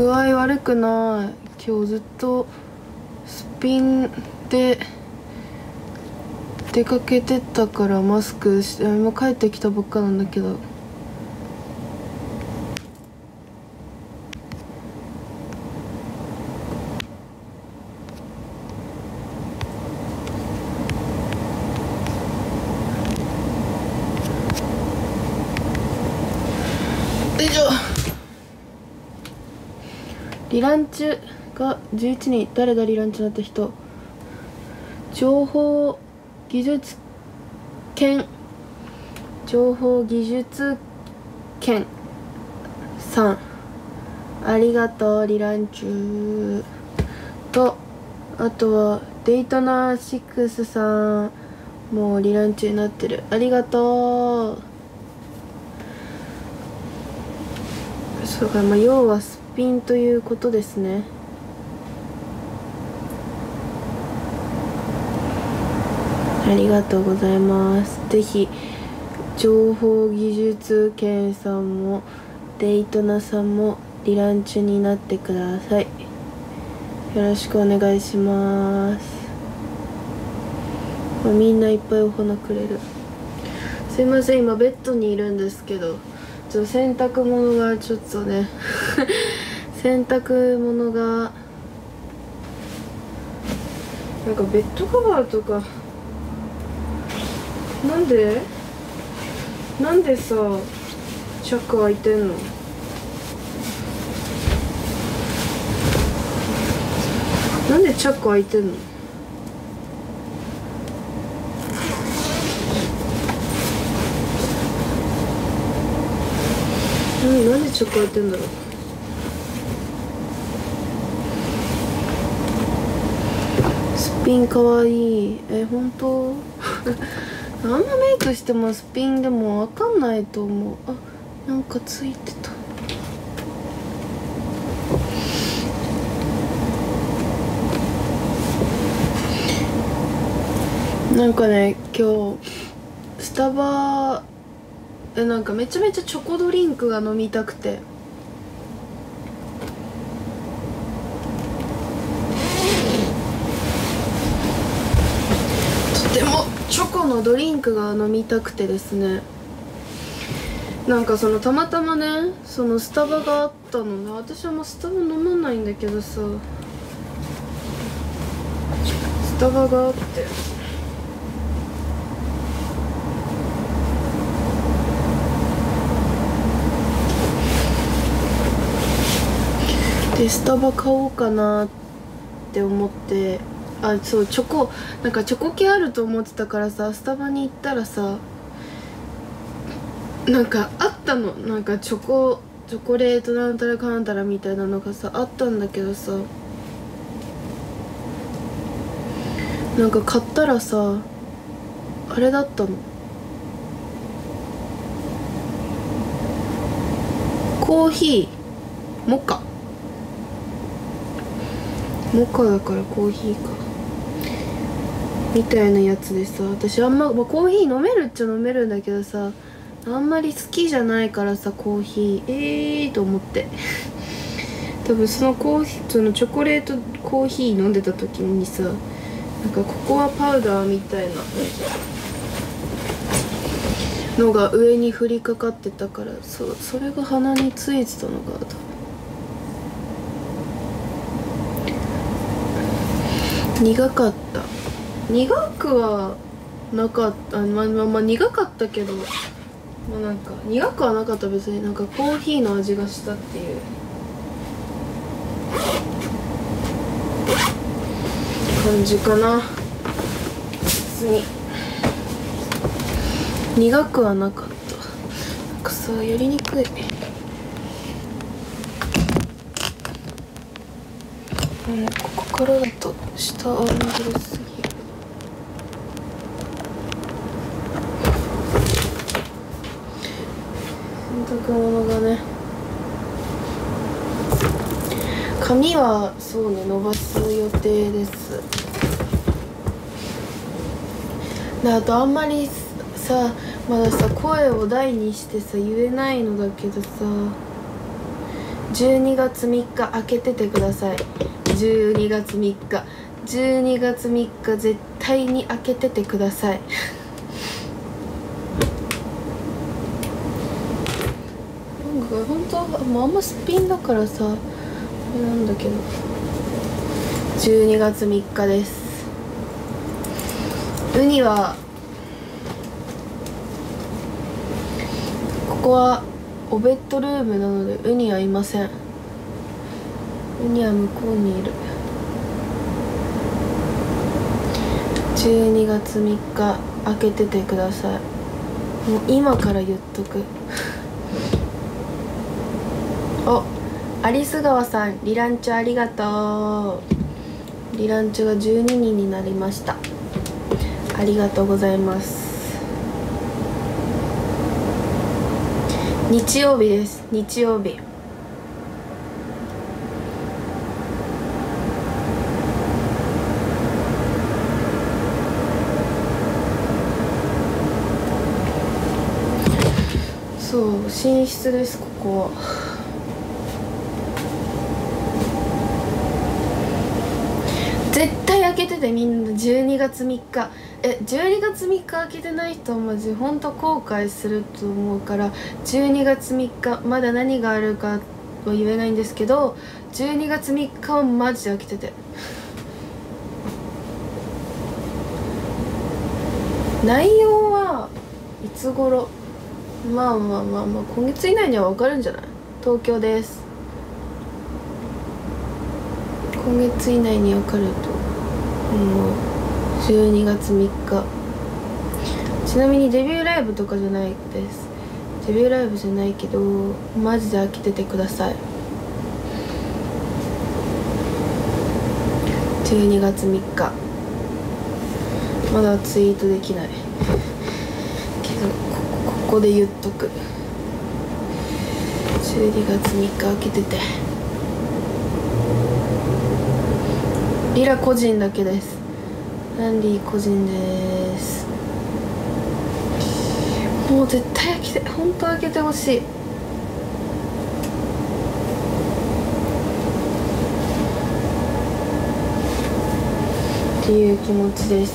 具合悪くない。今日ずっとすっぴんで出かけてたからマスクして、今帰ってきたばっかなんだけど。よいしょ。リランチュが11人。誰だリランチュになった人。情報技術研さん、ありがとう。リランチュと、あとはデイトナー6さんもうリランチュになってる。ありがとう。そうか、要はすっぴんということですね。ありがとうございます。ぜひ情報技術研さんもデイトナさんもリランチュになってください。よろしくお願いします。みんないっぱいお花くれる。すいません、今ベッドにいるんですけど、洗濯物がちょっとね洗濯物がなんかベッドカバーとかなんでさチャック開いてんの。なんでチャック開いてんの。なんでチャック開いてんだろう。すっぴんかわいい。本当あんなメイクしてもすっぴんでもわかんないと思う。あ、なんかついてた。なんかね、今日スタバでなんかめちゃめちゃチョコドリンクが飲みたくて、とてもチョコのドリンクが飲みたくてですね、なんかたまたまね、スタバがあったのね。私はもうスタバ飲まないんだけどさ、スタバがあって、でスタバ買おうかなって思って、そう、なんかチョコ系あると思ってたからさ、スタバに行ったらさ、なんかあったの。なんかチョコレートなんたらかんたらみたいなのがさあったんだけどさ、なんか買ったらさあれだったの。コーヒーモカだからコーヒーかみたいなやつでさ、私コーヒー飲めるっちゃ飲めるんだけどさ、あんまり好きじゃないからさ、コーヒーと思って多分そのチョコレートコーヒー飲んでた時にさ、なんかココアパウダーみたいなのが上に降りかかってたから、それが鼻についてたのかと。苦かった。苦くはなかった。苦かったけど、なんか苦くはなかった。別になんかコーヒーの味がしたっていう感じかな。別に苦くはなかった。なんかさ、やりにくい。ここからだと下アングルすぎる。洗濯物がね、髪はそうね伸ばす予定です。であとあんまりさまださ声を大にしてさ言えないのだけどさ、 12月3日開けててください。12月3日12月3日絶対に開けててください。なんか本当はもうあんますっぴんだからさあれなんだけど、12月3日です。ウニはここはおベッドルームなのでウニはいません。ウニは向こうにいる。12月3日開けててください。もう今から言っとく。お、アリス川さんリランチョありがとう。リランチョが12人になりました。ありがとうございます。日曜日です。日曜日。そう寝室です。ここは絶対開けててみんな。12月3日12月3日開けてない人はマジほんと後悔すると思うから、12月3日まだ何があるかは言えないんですけど、12月3日はマジで開けてて。内容はいつ頃、まあ今月以内には分かるんじゃない？東京です。今月以内に分かると思う。12月3日。ちなみにデビューライブとかじゃないです。デビューライブじゃないけどマジで開けててください。12月3日まだツイートできないけどここで言っとく。12月3日開けてて。リラ個人だけです。ランディ個人です。もう絶対開けて、本当開けてほしい。っていう気持ちです。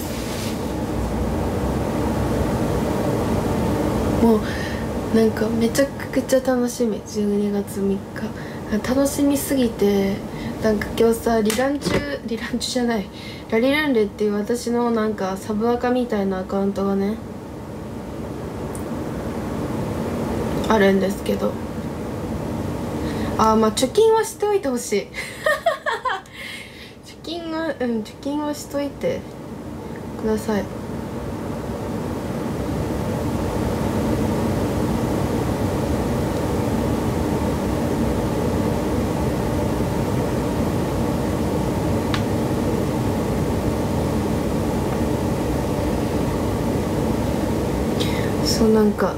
もうなんかめちゃくちゃ楽しみ。12月3日楽しみすぎて、なんか今日さリランチじゃない、ラリルンレっていう私のなんかサブアカみたいなアカウントがねあるんですけど、まあ貯金はしておいてほしい。貯金はしといてください。そうなんか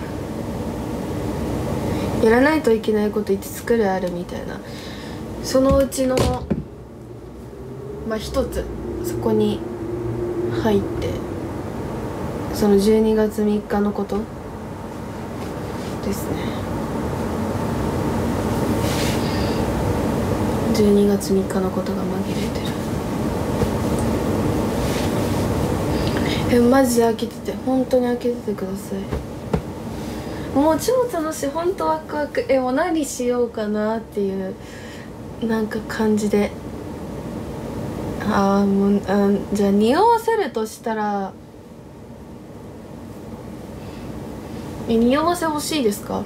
やらないといけないこと5つくらいあるみたいな、そのうちのまあ一つそこに入って、その12月3日のことですね。12月3日のことが紛れてる。マジで開けてて、本当に開けててください。もう超楽しい、本当ワクワク。もう何しようかなっていうなんか感じで。もうじゃあ匂わせるとしたら、匂わせ欲しいですか？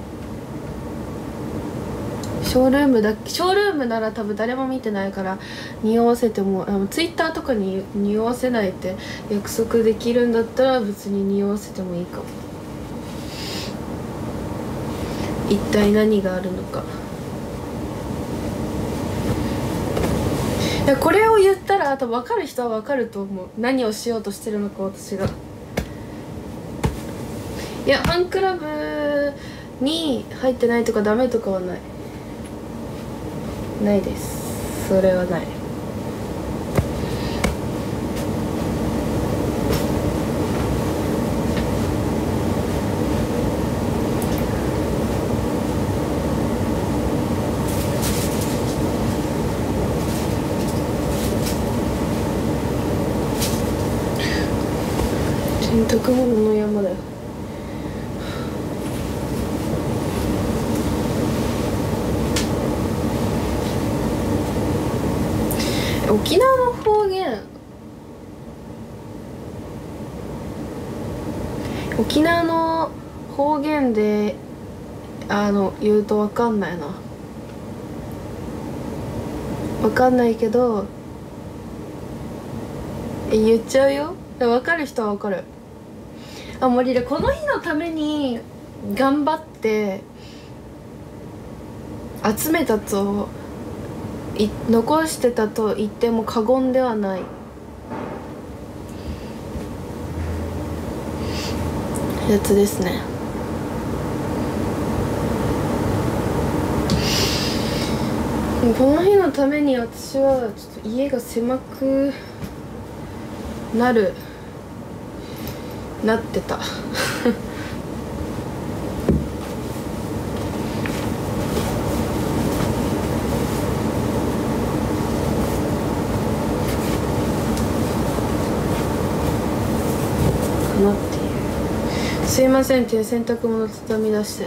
ショールームなら多分誰も見てないから匂わせても、ツイッターとかに匂わせないって約束できるんだったら別に匂わせてもいいかも。一体何があるのか。いやこれを言ったら多分分かる人は分かると思う、何をしようとしてるのか私が。いやファンクラブに入ってないとかダメとかはないです。それはない。 く物の山だよ。沖縄の方言、沖縄の方言で言うと分かんないな。分かんないけど言っちゃうよ。分かる人は分かる。あ、森でこの日のために頑張って集めたと残してたと言っても過言ではないやつですね。この日のために私はちょっと家が狭くなってたなっていう。すいませんっていう洗濯物畳み出して、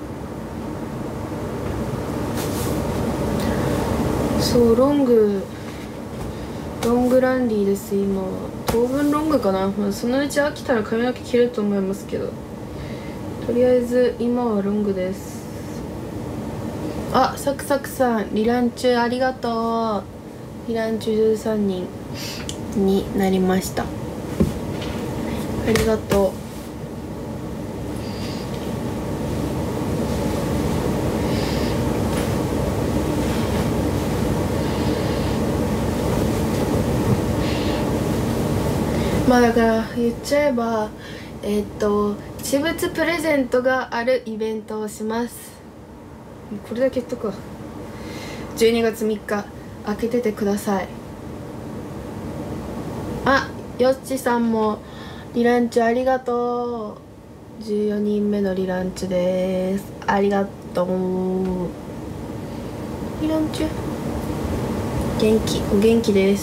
そうロングランディーです。今当分ロングかな、まあ、そのうち飽きたら髪の毛切ると思いますけど、とりあえず今はロングです。あ、サクサクさんリラン中ありがとう。リラン中13人になりました。ありがとう。まあだから言っちゃえば私物プレゼントがあるイベントをします。これだけ言っとくわ。12月3日開けててください。あ、よっちさんもリランチありがとう。14人目のリランチです。ありがとう。リランチお元気です。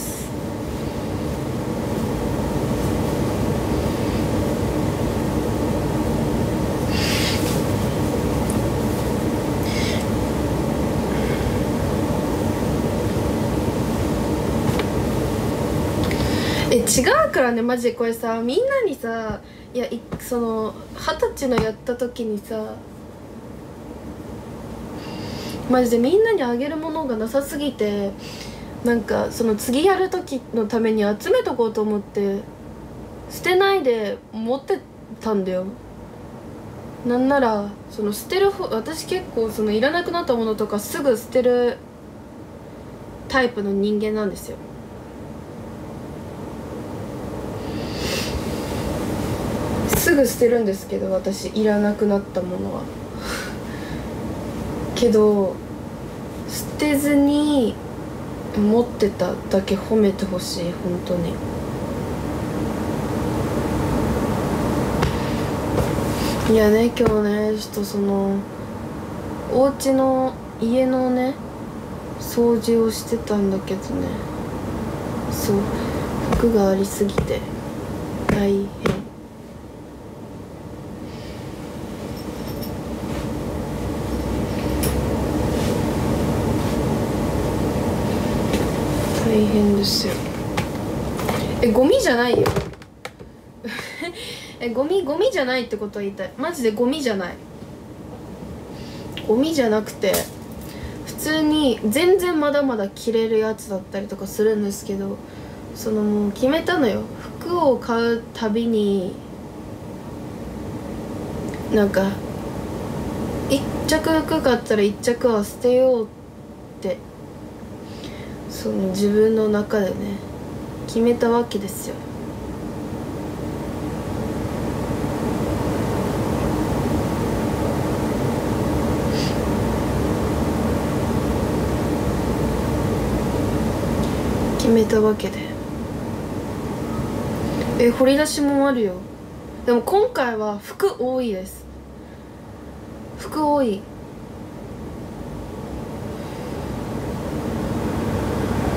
違うからね、マジでこれさ、みんなにさ、いやその20歳のやった時にさ、マジでみんなにあげるものがなさすぎて、なんかその次やる時のために集めとこうと思って捨てないで持ってたんだよ。なんならその捨てる私結構そのいらなくなったものとかすぐ捨てるタイプの人間なんですよ。すぐ捨てるんですけど、私いらなくなったものはけど捨てずに持ってただけ褒めてほしい。本当にいやね、今日ねちょっとその家のね掃除をしてたんだけどね、そう服がありすぎて大変。大変ですよ。ゴミじゃないよゴミじゃないってことは言いたい。マジでゴミじゃない。ゴミじゃなくて普通に全然まだまだ着れるやつだったりとかするんですけど、そのもう決めたのよ。服を買うたびになんか一着服買ったら一着は捨てようってその自分の中でね決めたわけですよ。決めたわけで掘り出しもあるよ。でも今回は服多いです。服多い。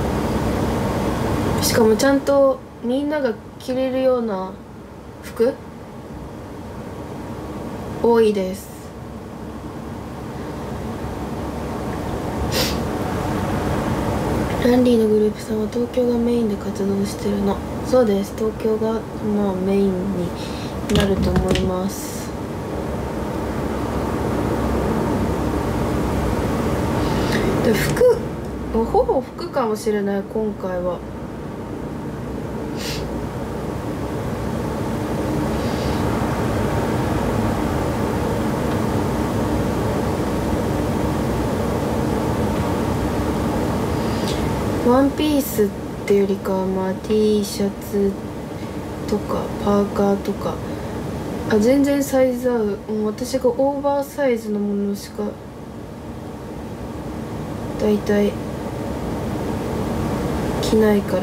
しかもちゃんとみんなが着れるような服多いです。ランディのグループさんは東京がメインで活動してるの。そうです、東京がまあメインになると思います。で服、ほぼ服かもしれない今回は。ワンピースっていうよりかはまあ T シャツとかパーカーとか、全然サイズ合う。もう私がオーバーサイズのものしかだいたい着ないから。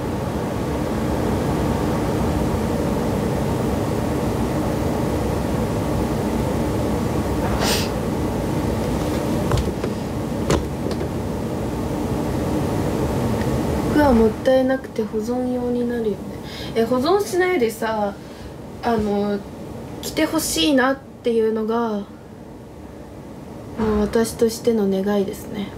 服はもったいなくて保存用になるよね。保存しないでさ、着てほしいなっていうのがもう私としての願いですね。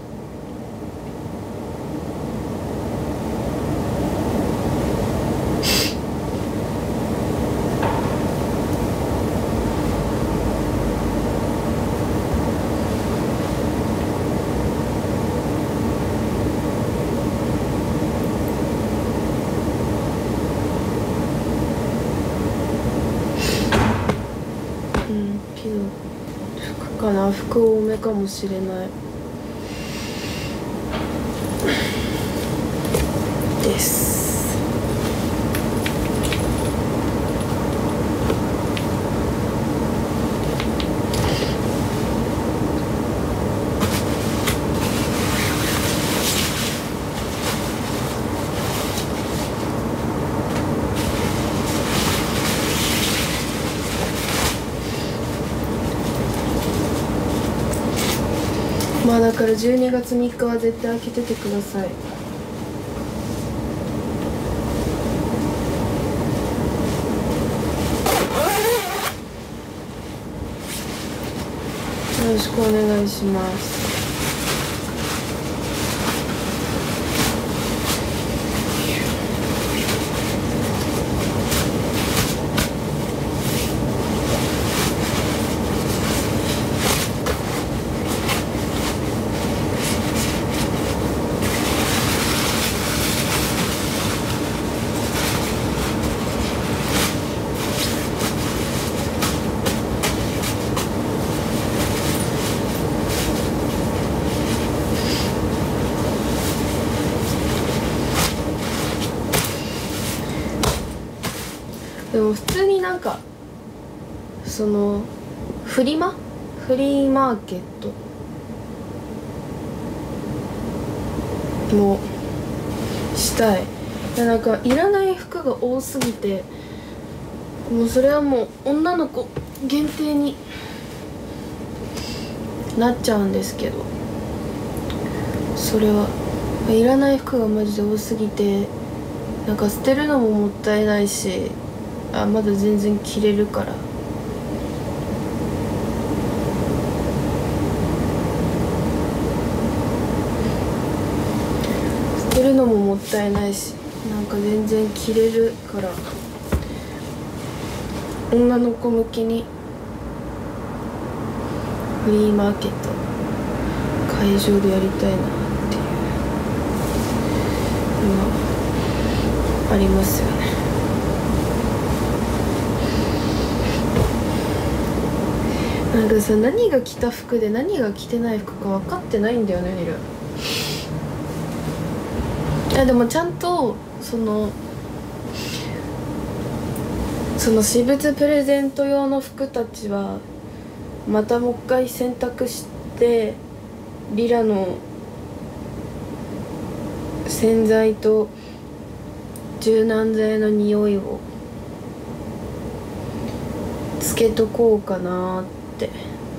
けど服かな、服多めかもしれないです。まあだから12月3日は絶対開けててください。よろしくお願いします。でも普通になんかそのフリーマーケットもしたい。なんかいらない服が多すぎて、もうそれはもう女の子限定になっちゃうんですけど、それはいらない服がマジで多すぎて、なんか捨てるのももったいないし、まだ全然着れるから。捨てるのももったいないし、なんか全然着れるから、女の子向きにフリーマーケット会場でやりたいなっていうのはありますよね。なんかさ、何が着た服で何が着てない服か分かってないんだよね、リル。でもちゃんとその私物プレゼント用の服たちはまたもう一回洗濯して、リラの洗剤と柔軟剤の匂いをつけとこうかなって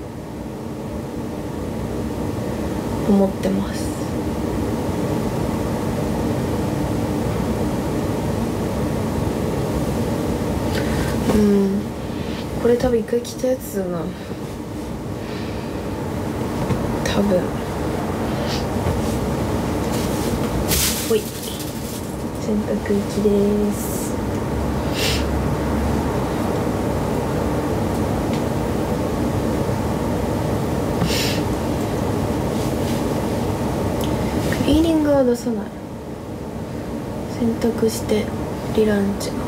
思ってます。これ多分一回着たやつだな、多分。ほい、洗濯機です。クリーニングは出さない。洗濯してリランチの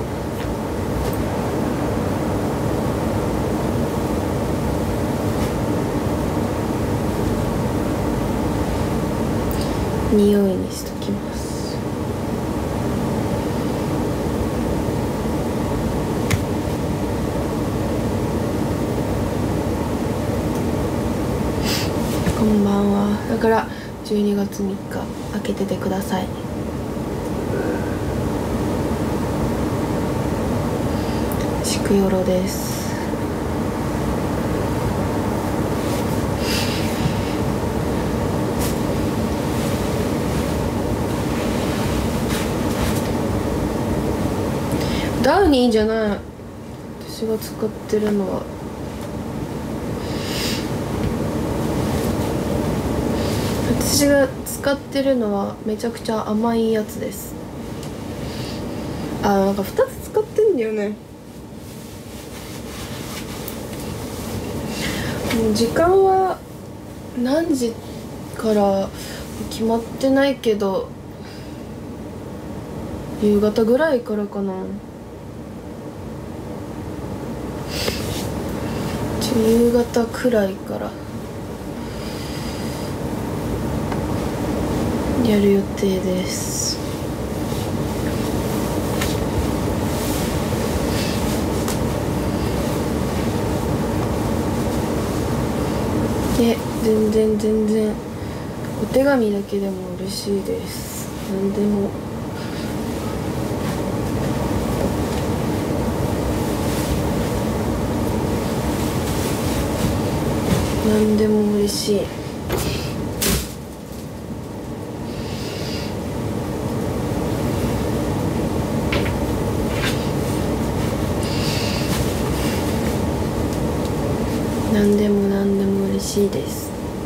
匂いにしときます。こんばんは。だから12月3日開けててください。しくよろです。ダウニーじゃない、私が使ってるのは。私が使ってるのはめちゃくちゃ甘いやつです。なんか2つ使ってんだよね。もう時間は何時から決まってないけど、夕方ぐらいからかな。夕方くらいからやる予定です。で、全然お手紙だけでも嬉しいです。何でも。何でも嬉しい。何でも嬉しいです。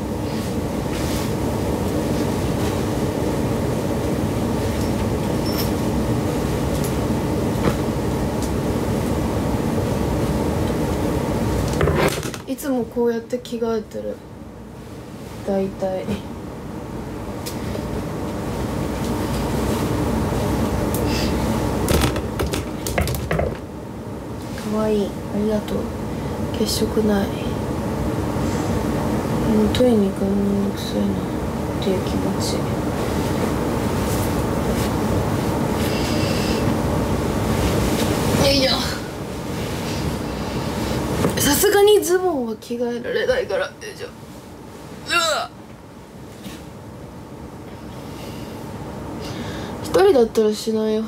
いつもこうやって着替えてる、だいたい。かわいい、ありがとう。血色ない。もうトイレに行くのめんどくさいなっていう気持ち。よいしょ。さすがにズボンは着替えられないから。よいしょ。一人だったらしないよ。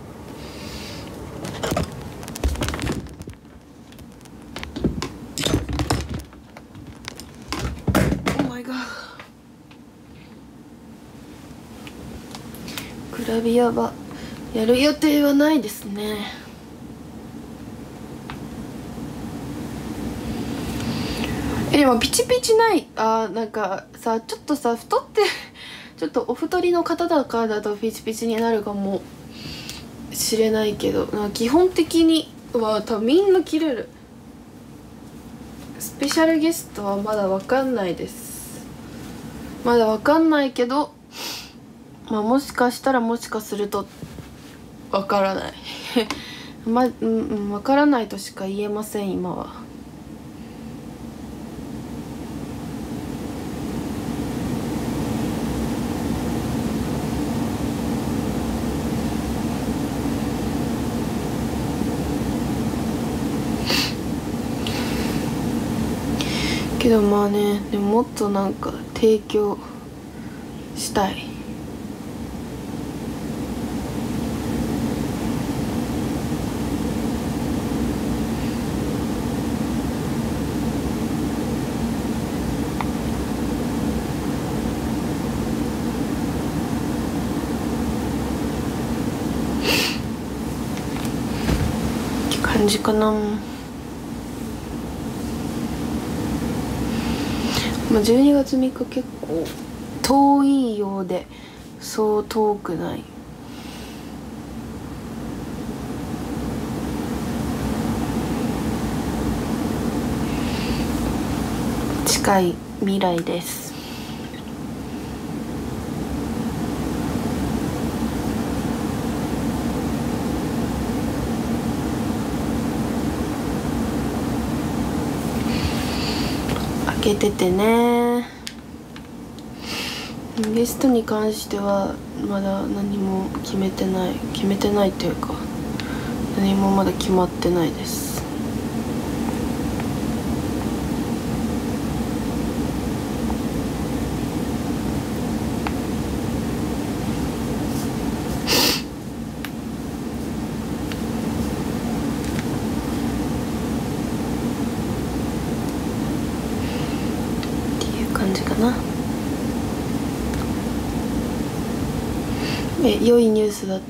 グラビアはやる予定はないですね。でもピチピチない。なんかさ、ちょっとさ太ってちょっとお太りの方だからだとピチピチになるかもしれないけど、基本的には多分みんな着れる。スペシャルゲストはまだわかんないです。まだわかんないけど、もしかしたら、もしかするとわからないわからないとしか言えません今は。けどまあね、でももっとなんか提供したい。って感じかな。 まあ、12月3日結構遠いようでそう遠くない。近い未来です。開けててね。ゲストに関してはまだ何も決めてないというか、何もまだ決まってないです。感じかな。良いニュースだった。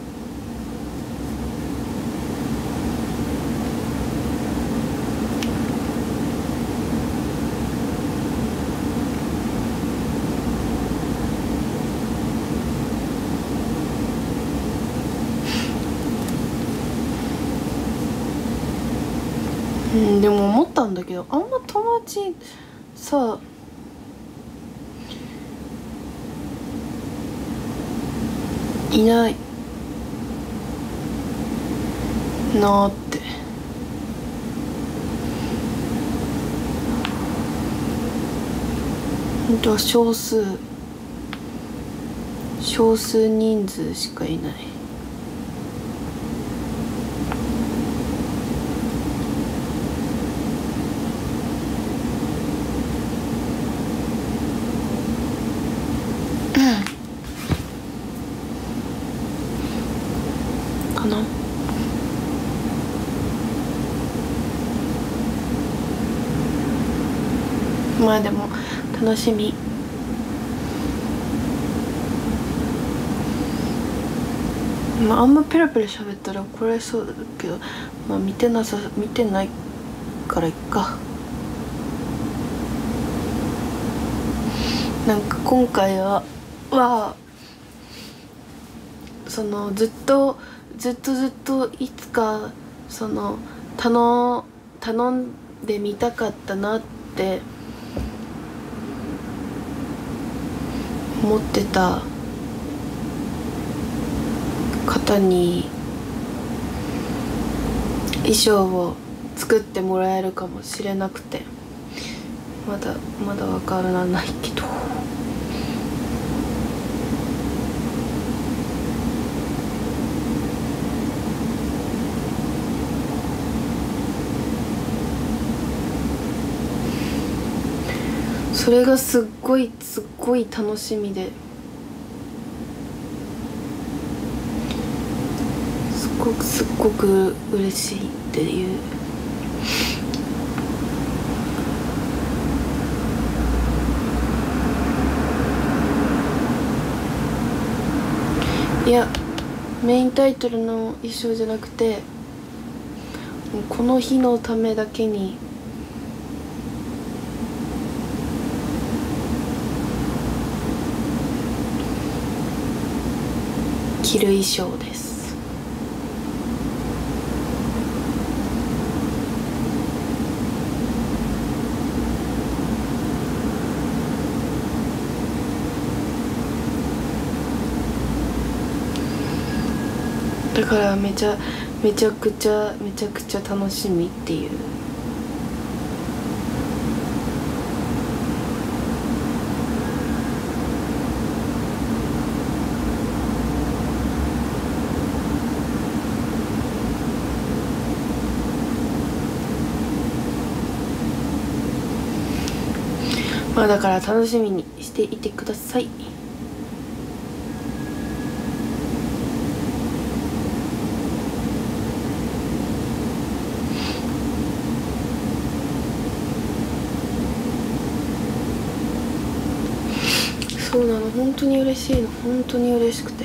でも思ったんだけど、あんま友達さいないなーって。ほんとは少数人数しかいない。かな。まあでも楽しみ。まああんまペラペラ喋ったら怒られそうだけど、まあ見てないからいっか。なんか今回はそのずっといつかその頼んでみたかったなって思ってた方に衣装を作ってもらえるかもしれなくて、まだわからないけど、それがすっごい楽しみで、すっごく嬉しいっていう。いや、メインタイトルの衣装じゃなくて、この日のためだけに着る衣装です。だからめちゃくちゃ楽しみっていう。まあだから楽しみにしていてください。そうなの、本当に嬉しいの、本当に嬉しくて、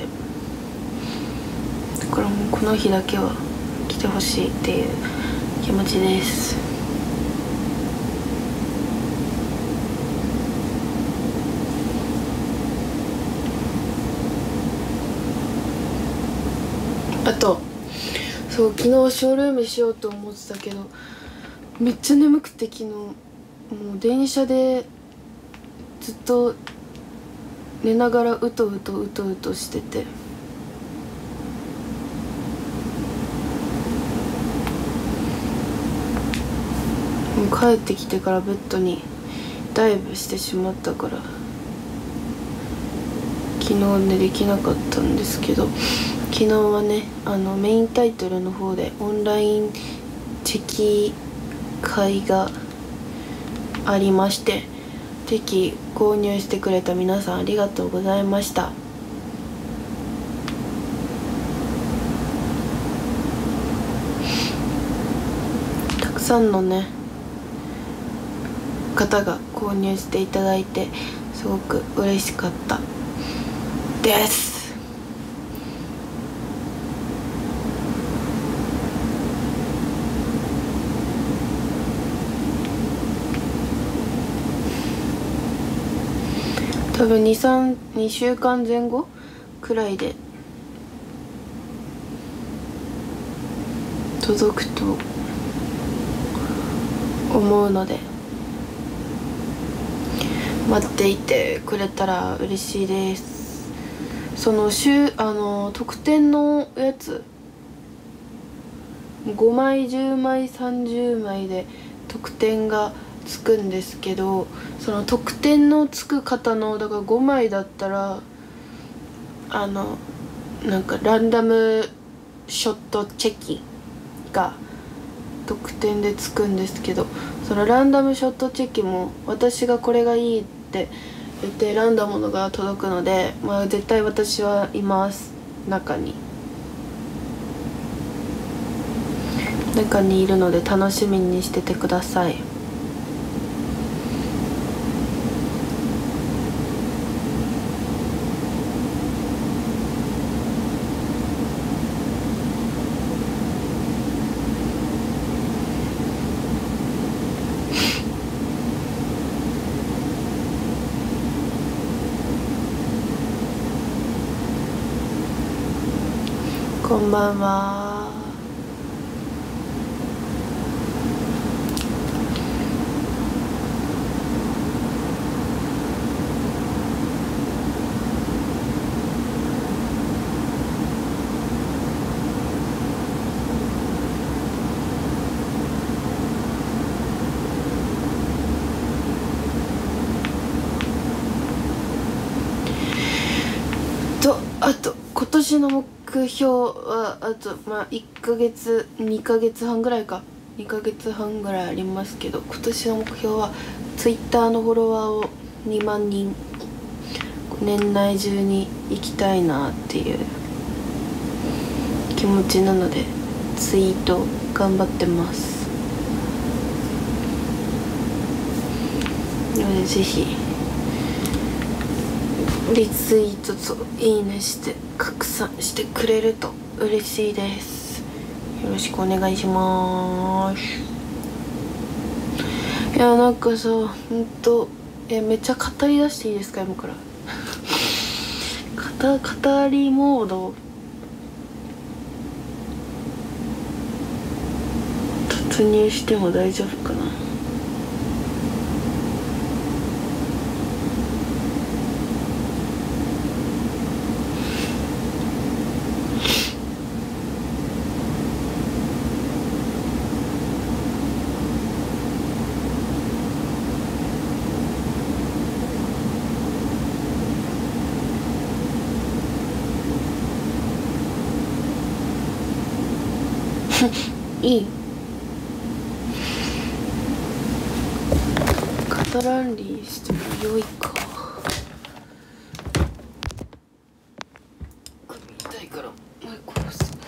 だからもうこの日だけは来てほしいっていう気持ちです。 あとそう、昨日ショールームしようと思ってたけどめっちゃ眠くて、昨日もう電車でずっと寝ながらうとうとしてて、もう帰ってきてからベッドにダイブしてしまったから昨日ねできなかったんですけど、昨日はねメインタイトルの方でオンラインチェキ会がありまして、チェキ購入してくれた皆さんありがとうございました。たくさんのね方が購入していただいてすごく嬉しかったです。多分2週間前後くらいで届くと思うので待っていてくれたら嬉しいです。その特典のやつ5枚10枚30枚で特典がつくんですけど、その特典のつく方のだから5枚だったらなんかランダムショットチェキが特典でつくんですけど、そのランダムショットチェキも私がこれがいいって言って選んだものが届くので、まあ絶対私はいます。中にいるので楽しみにしててください。こんばんは。あと今年の目標はあと1ヶ月2ヶ月半ぐらいか2ヶ月半ぐらいありますけど、今年の目標は Twitter のフォロワーを2万人年内中に行きたいなっていう気持ちなのでツイート頑張ってます。なのでぜひリツイートといいねして拡散してくれると嬉しいです。よろしくお願いします。いやなんかさめっちゃ語り出していいですか今から語りモード突入しても大丈夫かな。いい語らんりしても良いか。首痛いからもう殺す。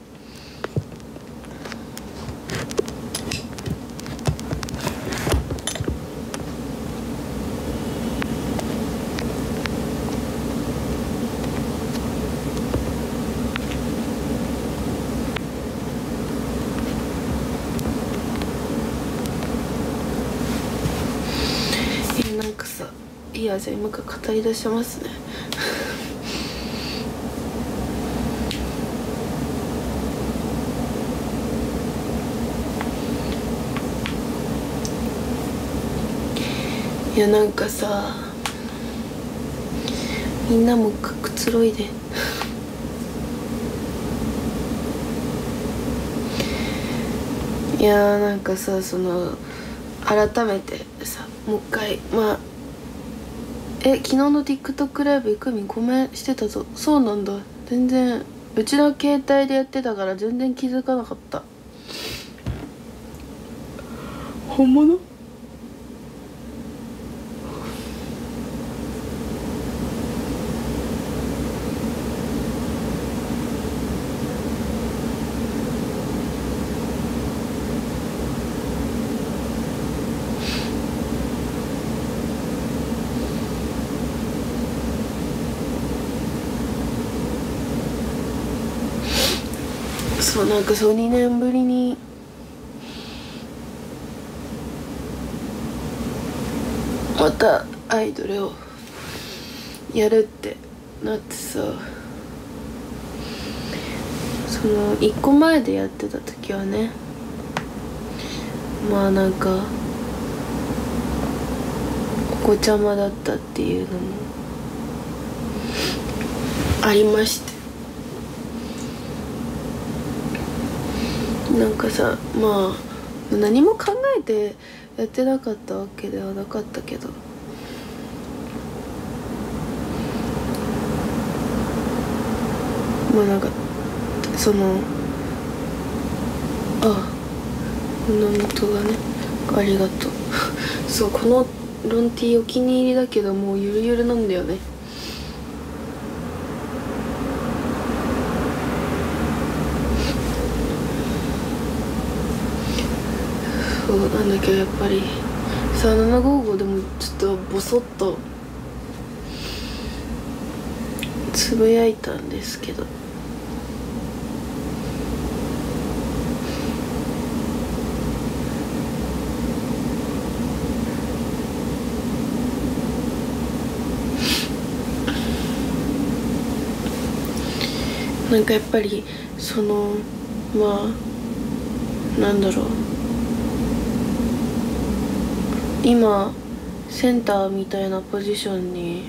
なんかさ、いやじゃあ今から語り出しますねいやなんかさ、みんなもくつろいでいやなんかさ、その改めてさ、もう一回昨日の TikTok ライブゆくみんコメしてたぞ。そうなんだ。全然うちの携帯でやってたから全然気づかなかった。本物？そうなんかそう2年ぶりにまたアイドルをやるってなってさ、その1個前でやってた時はね、まあなんかお子ちゃまだったっていうのもありまして、なんかさ、まあ何も考えてやってなかったわけではなかったけど、まあなんかその胸元がね、ありがとうそう、このロンティーお気に入りだけどもうゆるゆるなんだよね。そうなんだけど、やっぱりさ、755でもちょっとボソッとつぶやいたんですけど、なんかやっぱりそのなんだろう、今センターみたいなポジションに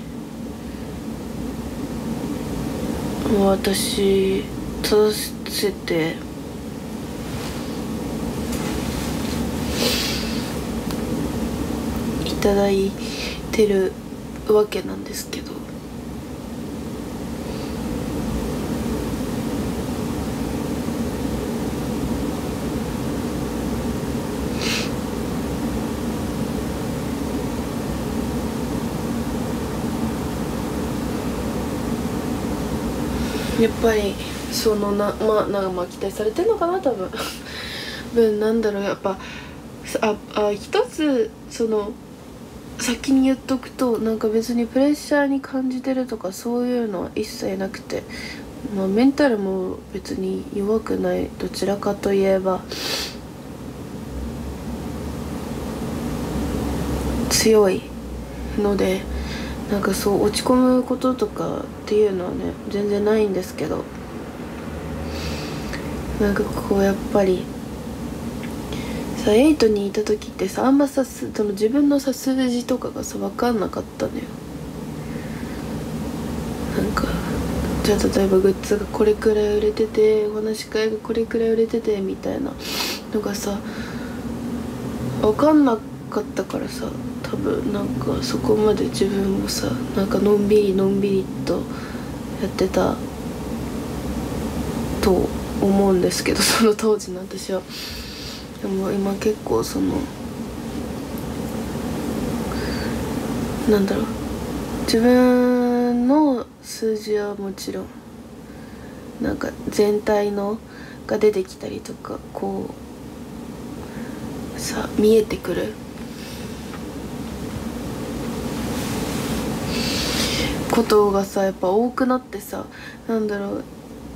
私立たせていただいてるわけなんですけど、やっぱりそのなんか期待されてるのかな多分なんだろう、やっぱ一つその先に言っとくと、なんか別にプレッシャーに感じてるとかそういうのは一切なくて、メンタルも別に弱くない、どちらかといえば強いので、なんかそう落ち込むこととかっていうのはね全然ないんですけど、なんかこうやっぱりさ、エイトにいた時ってさ、あんまさその自分のさ数字とかがさ分かんなかったのよ。なんかじゃあ例えばグッズがこれくらい売れてて、お話し会がこれくらい売れててみたいなのがさ分かんなかったからさ、多分なんかそこまで自分もさ、なんかのんびりとやってたと思うんですけど、その当時の私は。でも今結構そのなんだろう、自分の数字はもちろんなんか全体のが出てきたりとか、こうさ見えてくることがさやっぱ多くなってさ、なんだろう、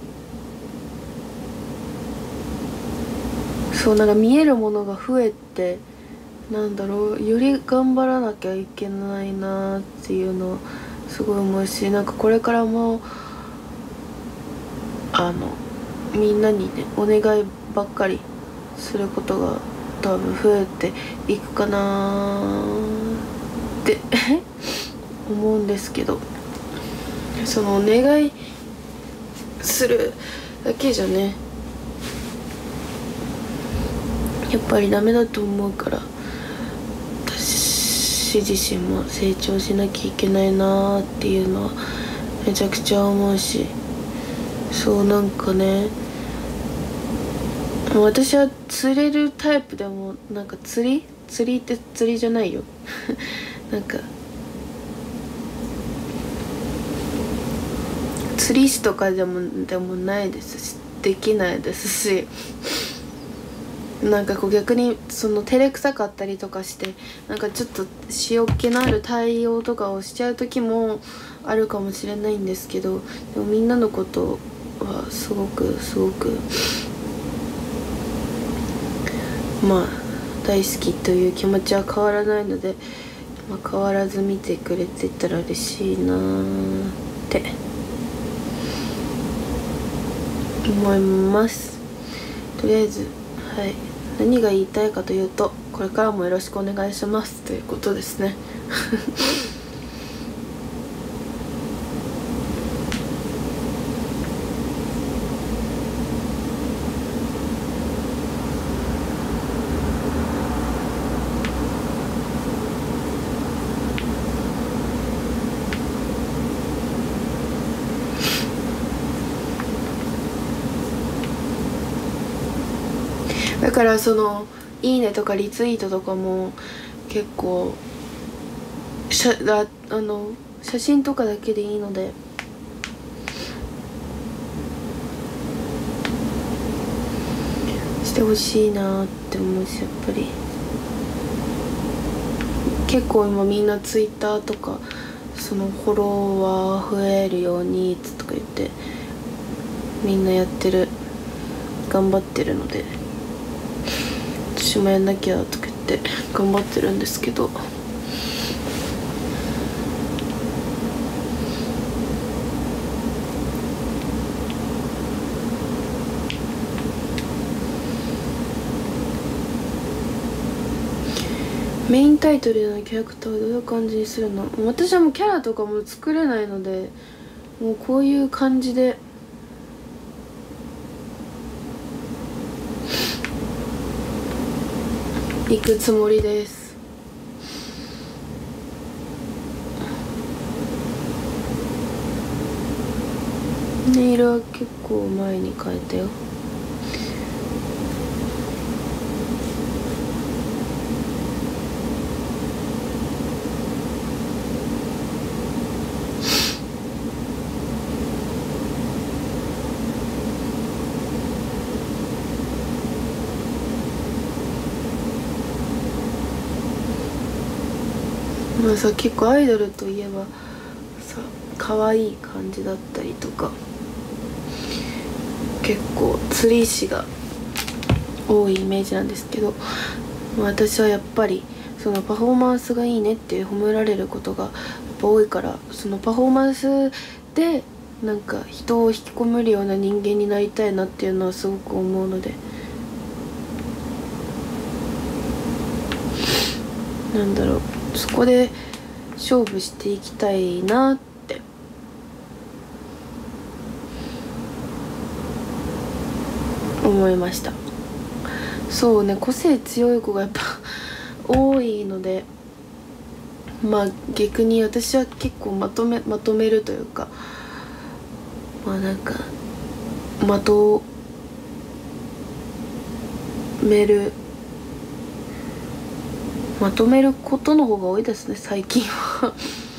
そうなんか見えるものが増えて、なんだろう、より頑張らなきゃいけないなっていうのはすごい思うし、なんかこれからもみんなにねお願いばっかりすることが多分増えていくかなっって思うんですけど、そのお願いするだけじゃねやっぱりダメだと思うから、私自身も成長しなきゃいけないなーっていうのはめちゃくちゃ思うし、そうなんかね、私は釣れるタイプでも、なんか釣りって釣りじゃないよなんか釣り師とかでもないですし、できないですし、なんかこう逆にその照れくさかったりとかして、なんかちょっと塩気のある対応とかをしちゃう時もあるかもしれないんですけど、でもみんなのことはすごくまあ大好きという気持ちは変わらないので、変わらず見てくれてたら嬉しいなーって思います。とりあえず何が言いたいかというと、これからもよろしくお願いしますということですねだからそのいいねとかリツイートとかも結構写真とかだけでいいのでしてほしいなって思うし、やっぱり結構今みんなツイッターとかそのフォロワー増えるようにとか言ってみんな頑張ってるので、私もやんなきゃとか言って頑張ってるんですけど、メインタイトルのキャラクターをどういう感じにするの？私はもうキャラとかも作れないので、もうこういう感じで行くつもりです。ネイルは結構前に変えたよ。まあさ、結構アイドルといえばさ、可愛い感じだったりとか、結構釣り師が多いイメージなんですけど、私はやっぱりそのパフォーマンスがいいねって褒められることがやっぱ多いから、そのパフォーマンスでなんか人を引き込めるような人間になりたいなっていうのはすごく思うので、なんだろう、そこで勝負していきたいなって思いました。そうね、個性強い子がやっぱ多いので、まあ逆に私は結構まとめるというか、なんかまとめることの方が多いですね、最近は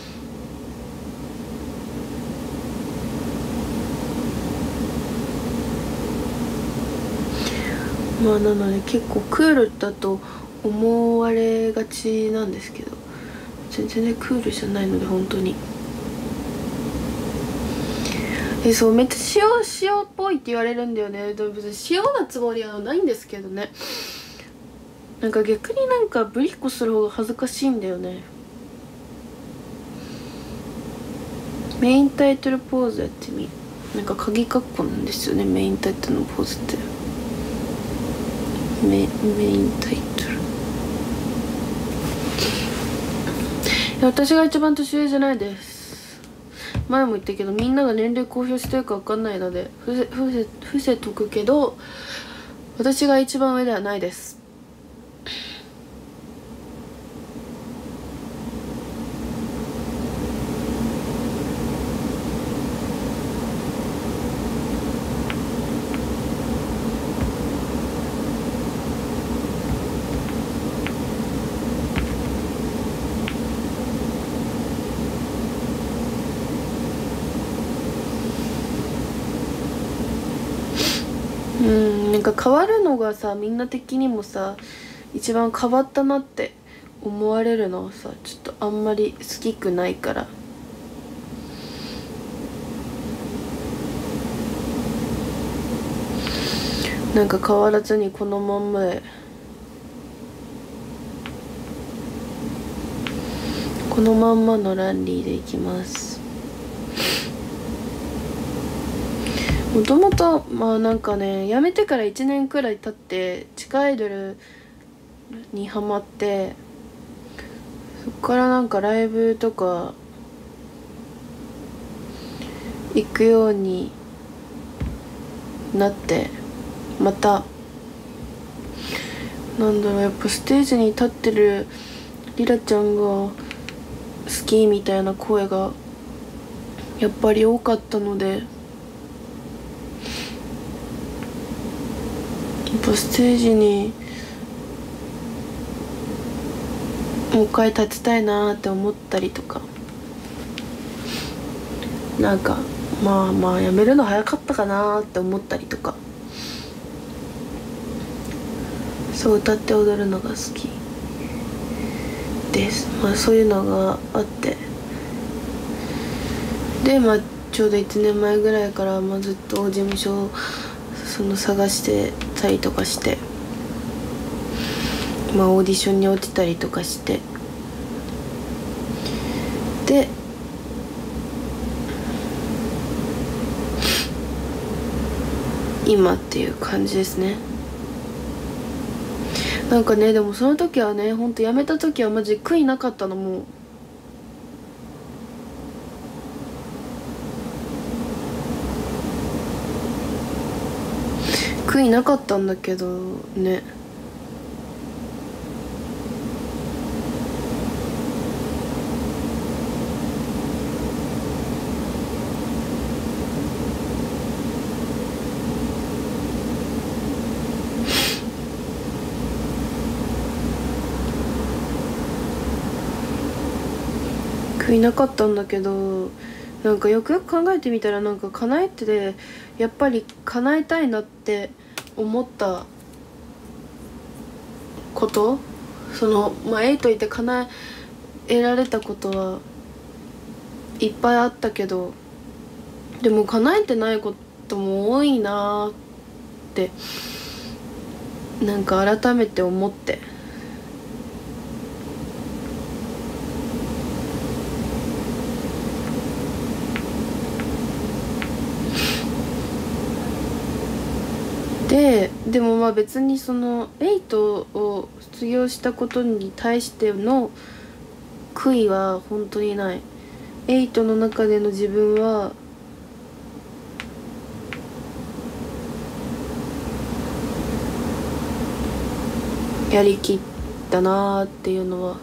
なので結構クールだと思われがちなんですけど、全然ねクールじゃないので、本当にそうめっちゃ塩っぽいって言われるんだよね。でも別に塩なつもりはないんですけどね、なんか逆になんかぶりっ子する方が恥ずかしいんだよね。メインタイトルポーズやってみ、なんか鍵括弧なんですよね、メインタイトルのポーズって。メインタイトル私が一番年上じゃないです。前も言ったけど、みんなが年齢公表してるか分かんないので伏せとくけど、私が一番上ではないです。なんか変わるのがさ、みんな的にもさ一番変わったなって思われるのはさ、ちょっとあんまり好きくないから。なんか変わらずにこのまんまで、このまんまのランリーでいきます。もともとまあなんかね、辞めてから1年くらい経って地下アイドルにハマって、そっからなんかライブとか行くようになって、またなんだろう、やっぱステージに立ってるリラちゃんが好きみたいな声がやっぱり多かったので、やっぱステージにもう一回立ちたいなって思ったりとか、なんかまあやめるの早かったかなって思ったりとか、そう歌って踊るのが好きです。まあそういうのがあって、でまあちょうど1年前ぐらいから、ずっと事務所を探してたりとかして、オーディションに落ちたりとかして、で今っていう感じですね。なんかね、でもその時はね、ほんと辞めた時はマジ悔いなかったの。もう悔いなかったんだけどね。悔いなかったんだけど、なんかよくよく考えてみたら、なんか叶えてやっぱり叶えたいなって思ったこと、エイトいて叶えられたことはいっぱいあったけど、でも叶えてないことも多いなーってなんか改めて思って、でもまあ別にエイトを卒業したことに対しての悔いは本当にない。エイトの中での自分はやりきったなーっていうのは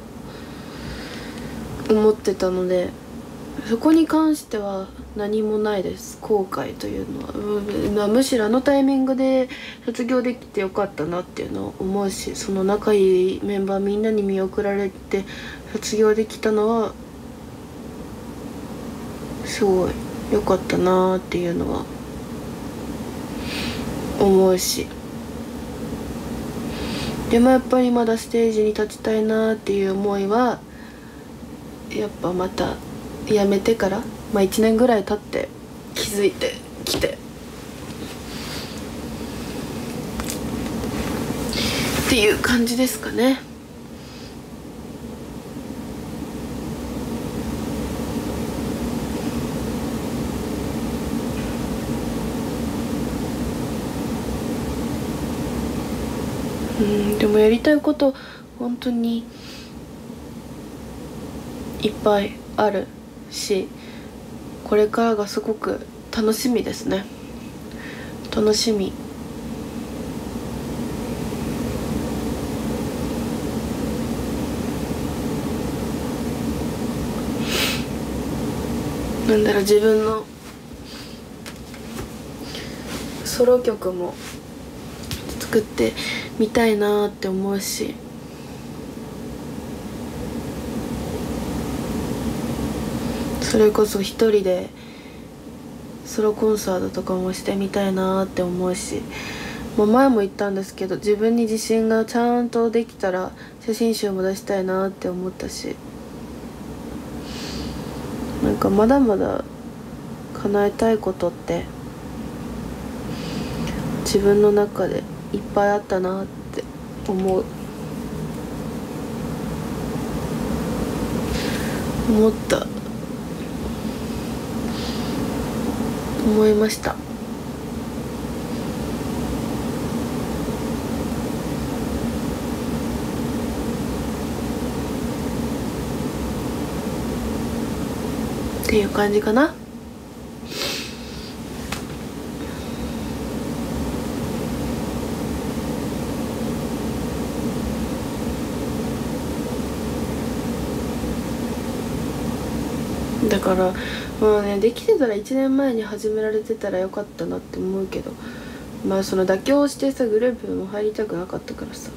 思ってたので、そこに関しては何もないです、後悔というのは。むしろあのタイミングで卒業できてよかったなっていうのを思うし、その仲いいメンバーみんなに見送られて卒業できたのはすごい良かったなっていうのは思うし、でもやっぱりまだステージに立ちたいなっていう思いはやっぱまた辞めてから、1年ぐらい経って気づいてきてっていう感じですかね。でもやりたいこと本当にいっぱいあるし、これからがすごく楽しみですね。楽しみ。なんだろう、自分のソロ曲も作ってみたいなって思うし、それこそ一人でソロコンサートとかもしてみたいなって思うし、前も言ったんですけど、自分に自信がちゃんとできたら写真集も出したいなって思ったし、なんかまだまだ叶えたいことって自分の中でいっぱいあったなって思いました。っていう感じかな。だからできてたら1年前に始められてたらよかったなって思うけど、その妥協してさ、グループも入りたくなかったからさ、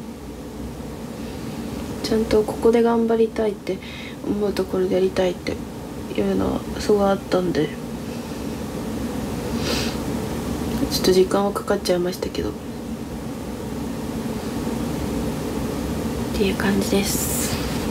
ちゃんとここで頑張りたいって思うところでやりたいっていうのはすごいあったんで、ちょっと時間はかかっちゃいましたけどっていう感じです。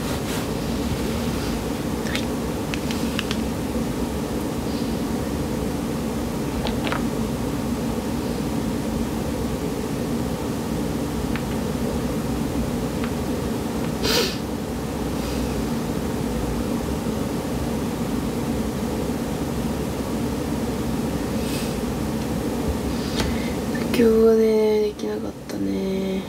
今日はね、できなかったね。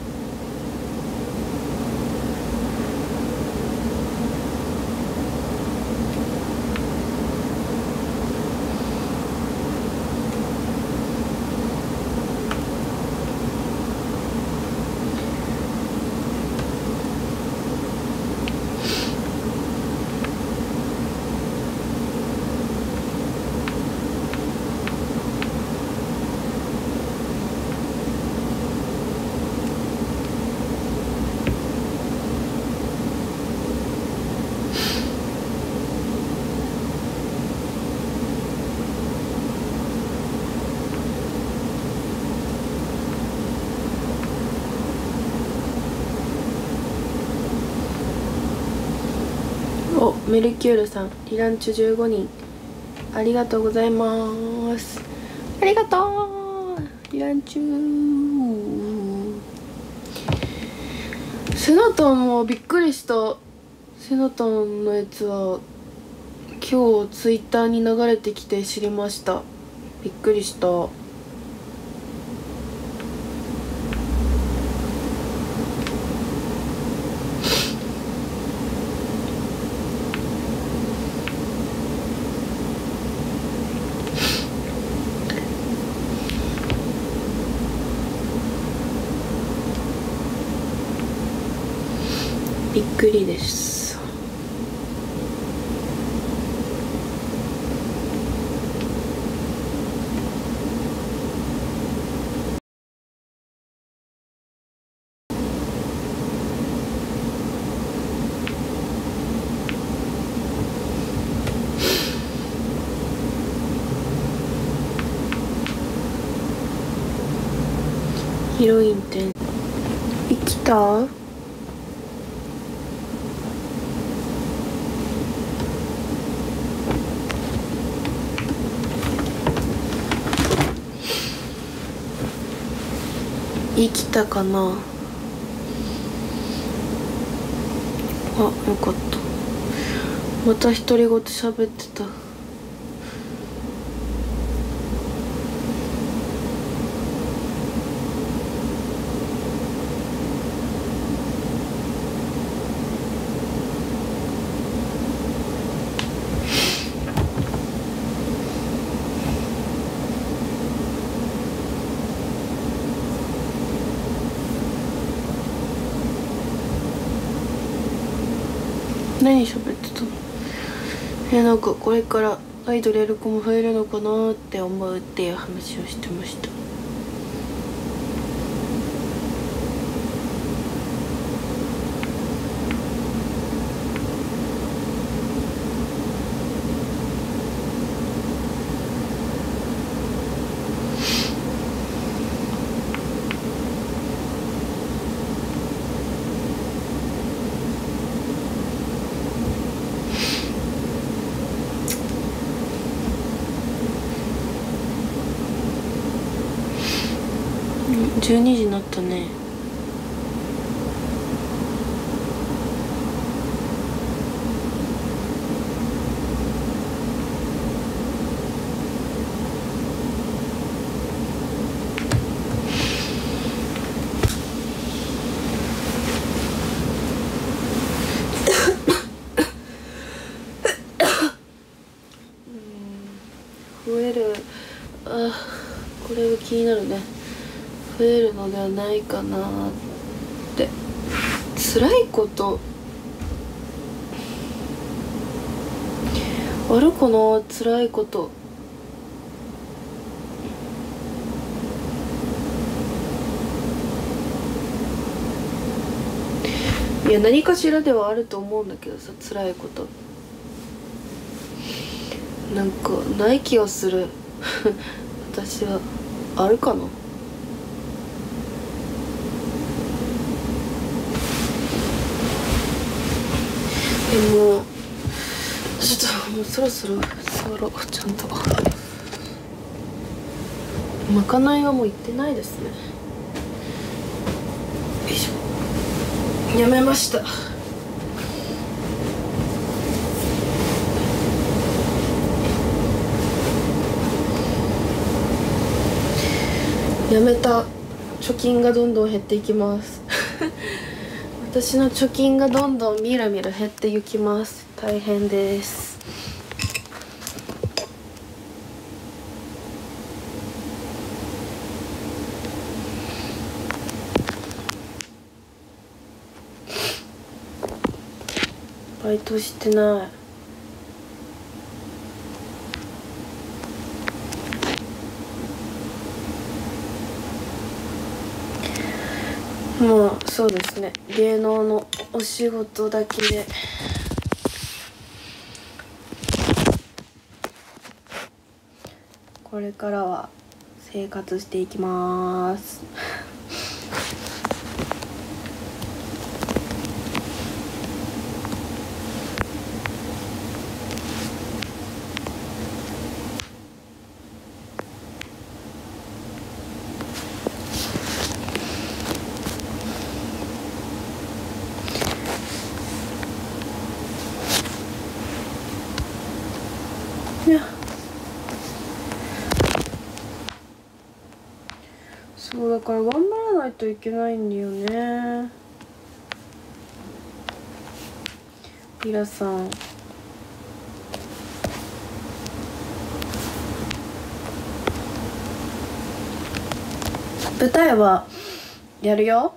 メルキュールさん、リランチュ15人ありがとうございます。ありがとうリランチュ。セナトンもびっくりした。セナトンのやつは今日ツイッターに流れてきて知りました。びっくりした。びっくりです。ヒロインって生きた？生きたかな。あ、よかった。また独り言喋ってた。 なんかこれからアイドルやる子も増えるのかなって思うっていう話をしてました。12時になったね。増える。これが気になるね。増えるのではないかなって。辛いことあるかな。辛いこといや、何かしらではあると思うんだけどさ、辛いことなんかない気がする私は。あるかな。でもちょっともうそろそろ座ろう。ちゃんとまかないはもう行ってないですね。よいしょ、やめました。やめた。貯金がどんどん減っていきます私の貯金がどんどんみるみる減っていきます。大変です。バイトしてない。まあそうですね、芸能のお仕事だけでこれからは生活していきますいや、そうだから頑張らないといけないんだよね。皆さん舞台はやるよ。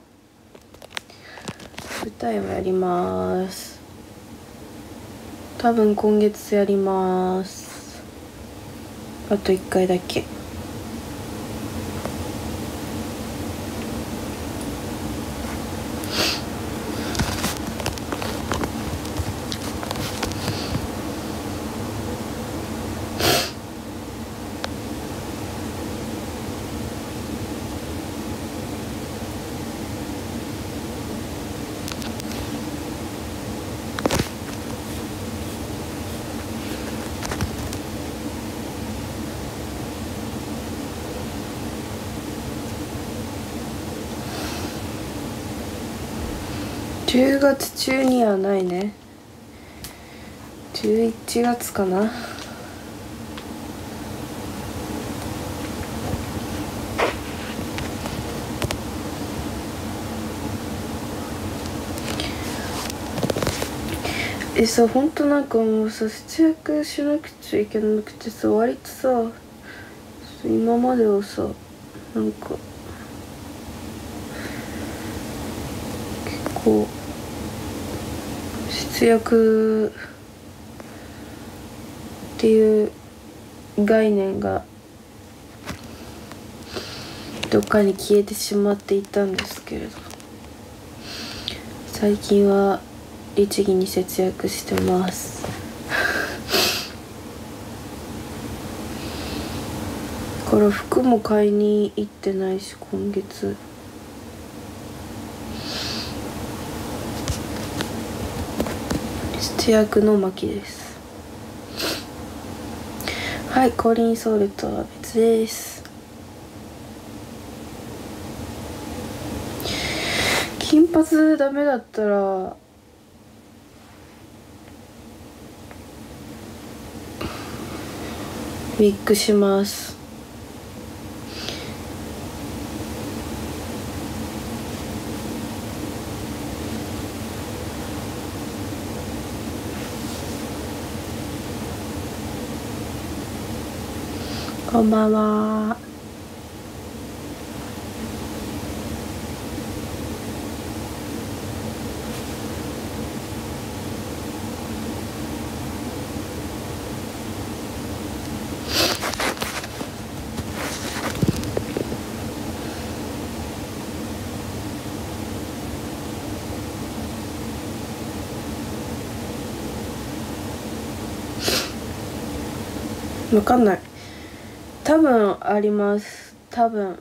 舞台はやります。多分今月やります。あと1回だけ。10月中にはないね。11月かな。さ、ほんとなんかもうさ、節約しなくちゃいけなくてさ、割とさ、今まではさ、なんか結構節約ていう概念がどっかに消えてしまっていたんですけれど、最近は律儀に節約してますだから服も買いに行ってないし、今月節約の巻です。はい、コリンソールとは別です。金髪ダメだったらウィッグします。こんばんは。わかんない。多分あります。多分。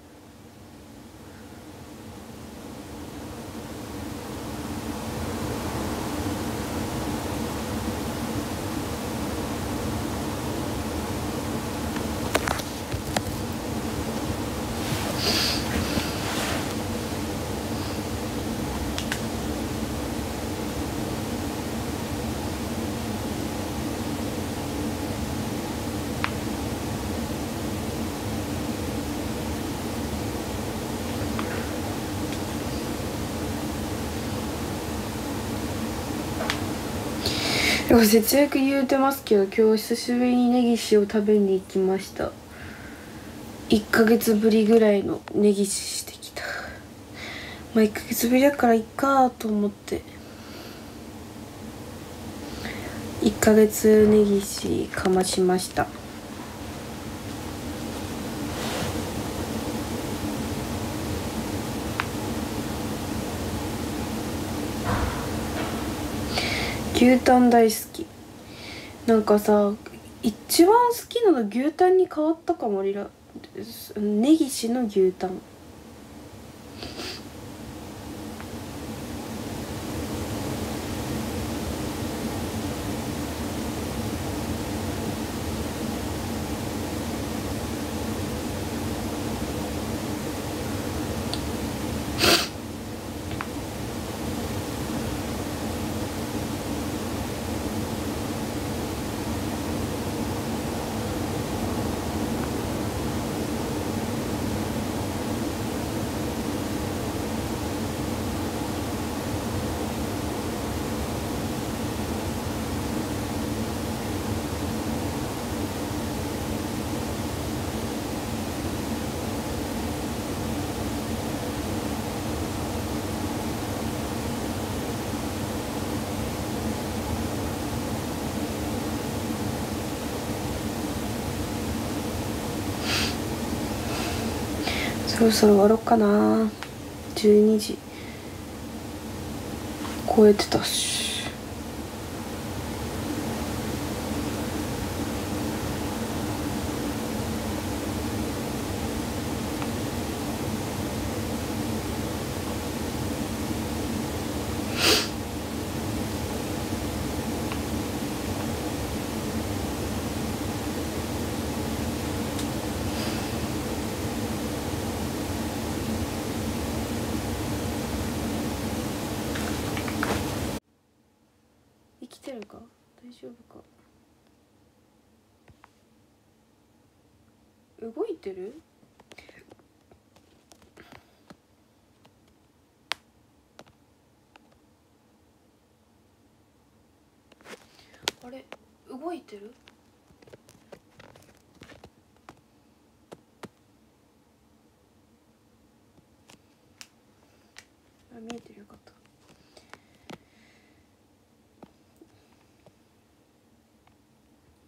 節約言うてますけど、今日久しぶりにネギ塩食べに行きました。1ヶ月ぶりぐらいのネギしてきた。まあ1ヶ月ぶりだからいっかと思って1ヶ月ネギしかましました。牛タン大好き。なんかさ、一番好きなの牛タンに変わったかも。ネギシの牛タン。そろそろ終わろうかな。12時超えてたし。生きてるか大丈夫か。動いてる？あれ動いてる？あ、見えてる。よかった。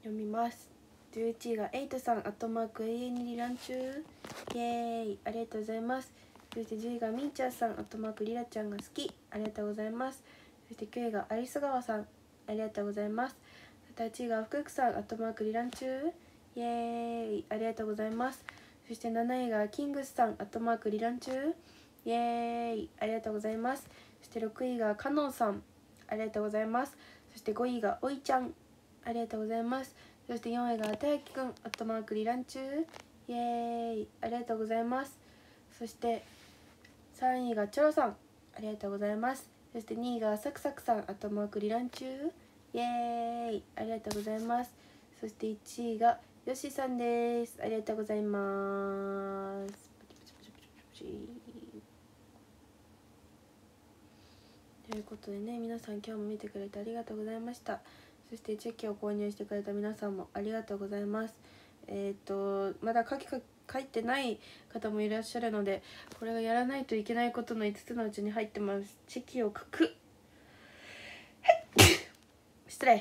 読みます。11位がエイトさん、永遠にリラン中、イエーイ、ありがとうございます。そして10位がみーちゃんさん、リラちゃんが好き、ありがとうございます。そして9位がアリス川さん、ありがとうございます。8位が福くさん、リラン中、イエーイ、ありがとうございます。そして7位がキングスさん、リラン中、イエーイ、ありがとうございます。そして6位がカノンさん、ありがとうございます。そして5位がおいちゃん、ありがとうございます。そして4位がたやきくん、リラン中、イエーイ、ありがとうございます。そして3位がチョロさん、ありがとうございます。そして2位がサクサクさん、リラン中、イエーイ、ありがとうございます。そして1位がヨシさんです。ありがとうございます。ということでね、皆さん今日も見てくれてありがとうございました。そしてチェキを購入してくれた皆さんもありがとうございます。まだ書いてない方もいらっしゃるので、これがやらないといけないことの5つのうちに入ってます。チェキを書く失礼。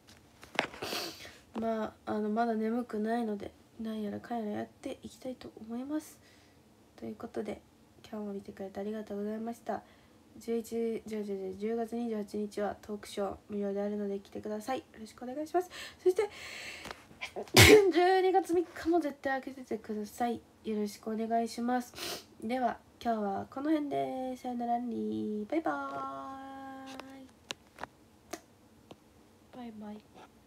まだ眠くないので、なんやらかんやらやっていきたいと思います。ということで、今日も見てくれてありがとうございました。10月28日はトークショー無料であるので来てください。よろしくお願いします。そして12月3日も絶対開けててください。よろしくお願いします。では今日はこの辺でさよならにバイバーイ。バイバイ。